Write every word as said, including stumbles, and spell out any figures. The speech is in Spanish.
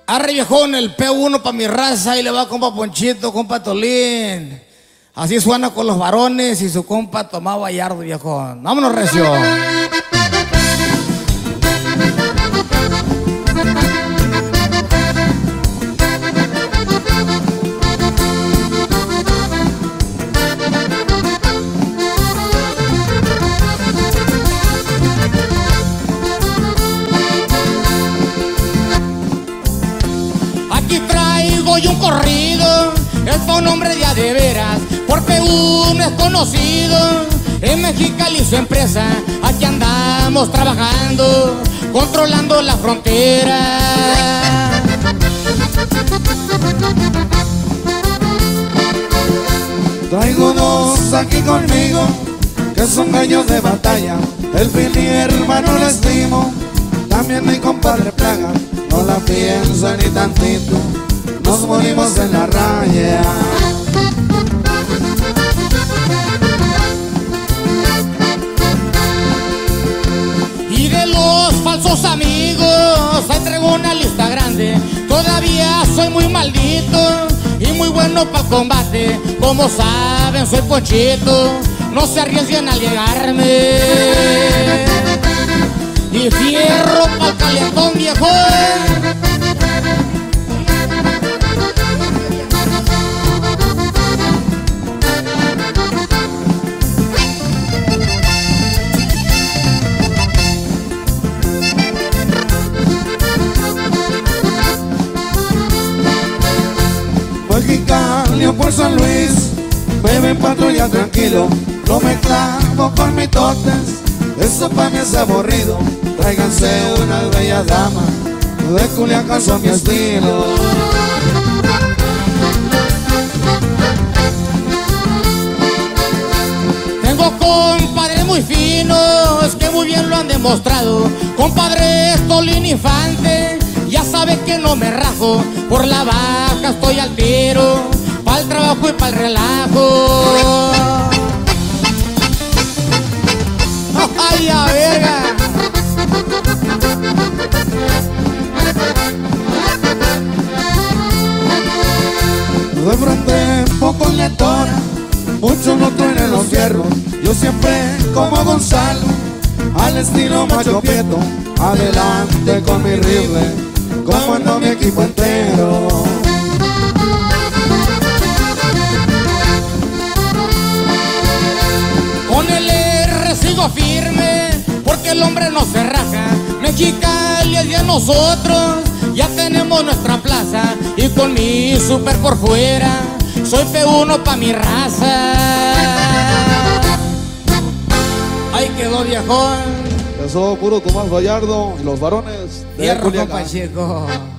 Arre viejón, el P uno pa' mi raza y le va compa Ponchito, compa Tolín. Así suena con los varones y su compa Tomás Vallardo, viejón. Vámonos, recio. Aquí traigo yo un corrido, es pa' un hombre de a de veras, porque uno es conocido en Mexicali su empresa. Aquí andamos trabajando, controlando la frontera. Traigo dos aquí conmigo, que son gallos de batalla. El Fili hermano le estimo, también mi compadre Plaga. No la piensa ni tantito, nos morimos en la raya. Y de los falsos amigos, ahí traigo una lista grande. Todavía soy muy maldito y muy bueno para el combate. Como saben, soy Ponchito, no se arriesguen al llegarme. Y fierro pa'l calentón, viejo. Mexicali o por San Luis, beben patrulla tranquilo. No me clavo con mitotes, eso pa' mí es aburrido. Tráiganse unas bellas damas, de Culiacán son mi estilo. Tengo compadres muy finos que muy bien lo han demostrado. Compadre Tolín Infante, ya sabe que no me rajo. Por la baja estoy al tiro, pa'l trabajo y pa'l relajo. ¡Ay, a verga! De frente poco le tora, muchos no tienen los fierros. Yo siempre como Gonzalo, al estilo Macho Prieto. Adelante con mi rifle, comando mi equipo entero. Con el R sigo firme, porque el hombre no se raja. Mexicali es de nosotros, ya tenemos nuestra plaza. Y con mi super por fuera, soy P uno pa' mi raza. Ahí quedó, viejón. Eso puro Tomás Vallardo y los varones de Hierro, Culiacán. compa Chico.